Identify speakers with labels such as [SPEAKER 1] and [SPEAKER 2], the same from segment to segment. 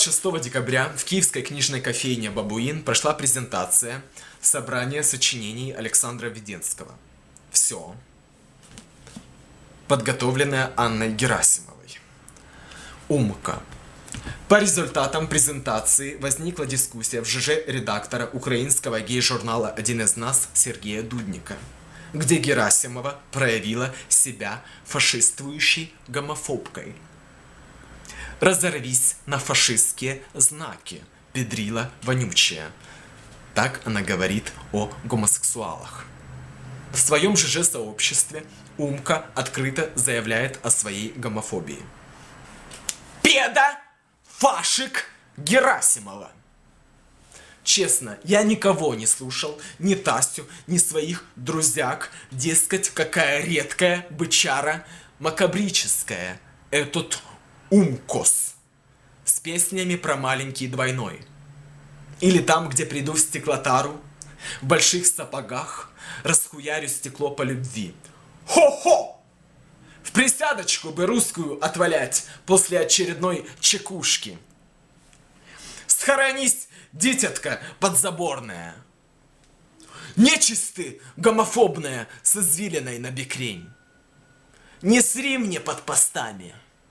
[SPEAKER 1] 26 декабря в Киевской книжной кофейне «Бабуин» прошла презентация собрания сочинений Александра Веденского. Все. Подготовленное Анной Герасимовой. Умка. По результатам презентации возникла дискуссия в ЖЖ редактора украинского гей-журнала «Один из нас» Сергея Дудника, где Герасимова проявила себя фашистующей гомофобкой. «Разорвись на фашистские знаки, педрила вонючая». Так она говорит о гомосексуалах. В своем ЖЖ-сообществе Умка открыто заявляет о своей гомофобии. Педа! Фашик Герасимова! Честно, я никого не слушал, ни Тасю, ни своих друзьяк, дескать, какая редкая бычара макабрическая этот Умкос с песнями про маленький двойной. Или там, где приду в стеклотару, в больших сапогах, расхуярю стекло по любви. Хо-хо! В присядочку бы русскую отвалять после очередной чекушки. Схоронись, дитятка подзаборная. Нечисты гомофобная с извилиной на бекрень. Не сри мне под постами.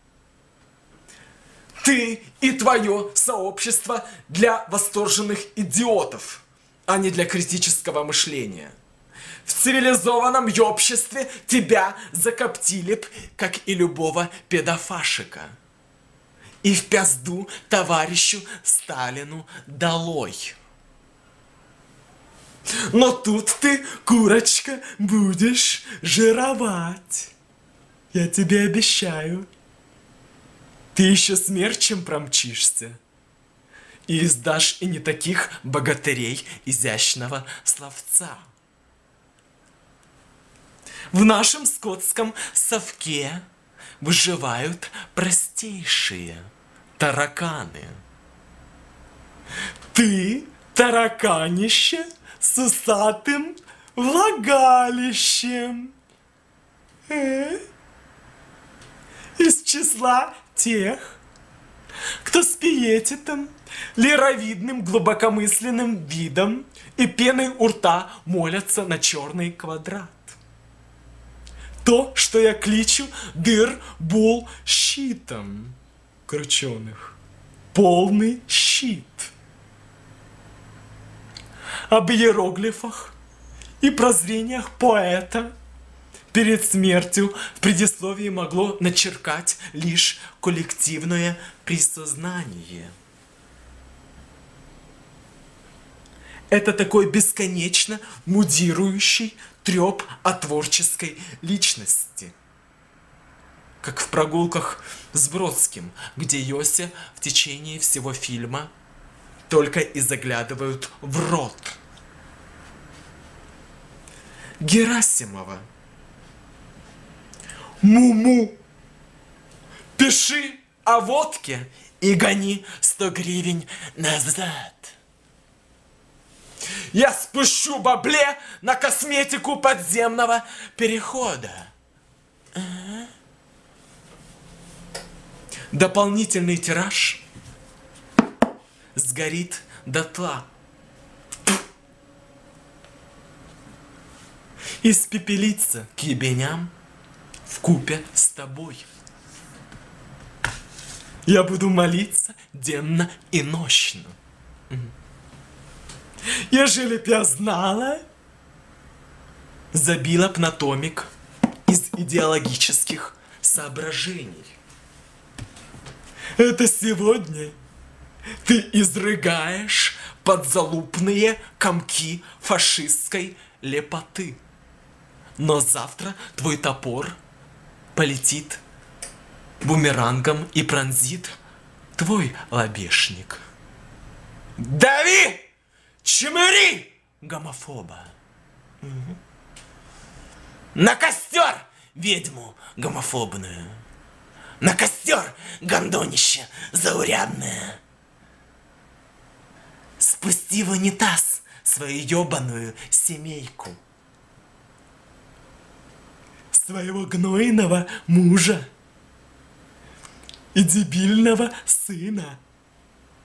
[SPEAKER 1] Ты и твое сообщество для восторженных идиотов, а не для критического мышления. В цивилизованном обществе тебя закоптили б, как и любого педофашика. И в пизду товарищу Сталину долой. Но тут ты, курочка, будешь жировать. Я тебе обещаю. Ты еще смерчем промчишься. И издашь и не таких богатырей изящного словца. В нашем скотском совке выживают простейшие тараканы. Ты тараканище с усатым влагалищем. Из числа тех, кто с пиететом, лировидным глубокомысленным видом и пеной у рта молятся на черный квадрат. То, что я кличу дыр-бул-щитом крученых. Полный щит. Об иероглифах и прозрениях поэта перед смертью в предисловии могло начеркать лишь коллективное присознание. Это такой бесконечно мудирующий трёп о творческой личности. Как в прогулках с Бродским, где Йося в течение всего фильма только и заглядывают в рот. Герасимова. Му-му. Пиши о водке и гони 100 гривен назад. Я спущу бабле на косметику подземного перехода. Дополнительный тираж сгорит дотла. Испепелиться к ебеням вкупе с тобой. Я буду молиться денно и нощно. Ежели б я знала, забила б на томик из идеологических соображений. Это сегодня ты изрыгаешь подзалупные комки фашистской лепоты. Но завтра твой топор полетит бумерангом и пронзит твой лобешник. Дави! Чмыри! Гомофоба. Угу. На костер ведьму гомофобную. На костер гондонище заурядное. Спусти в унитаз свою ебаную семейку. Своего гнойного мужа и дебильного сына.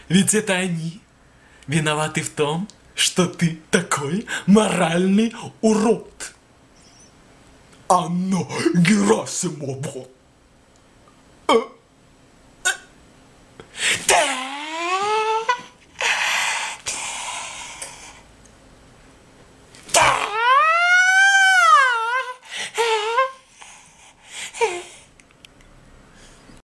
[SPEAKER 1] Ведь это они виноваты в том, что ты такой моральный урод. Анна Герасимова.